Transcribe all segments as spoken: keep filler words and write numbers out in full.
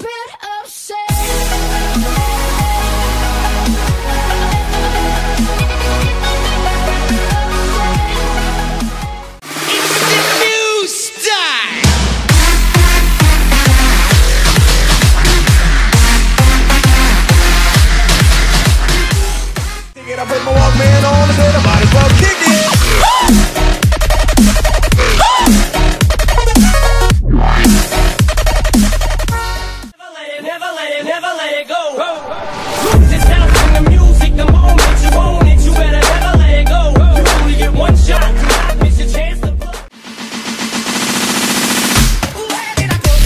bit upset. I put my Walkman on and said I might as well kick it. Never let it, never let it, never let it go. Lose yourself in the music the moment you own it. You better never let it go. You only get one shot, do not miss your chance to blow. Where did I go?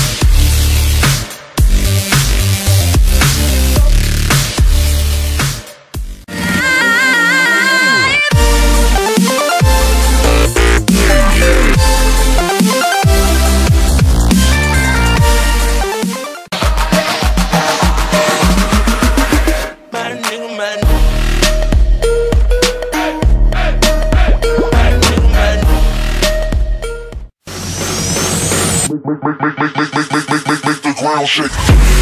Make, make, make, make, make, make, make, make, make, make the ground shake.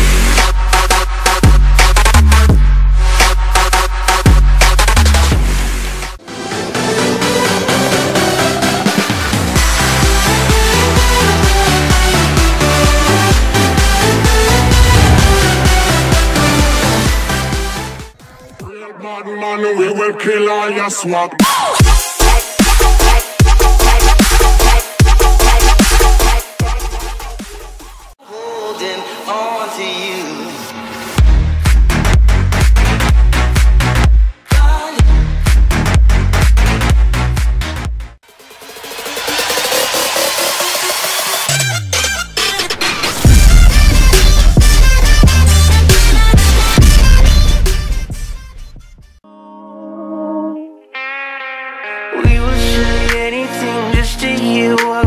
Bad man, we will kill all your swag. Holding on to you. We would say anything just to hear what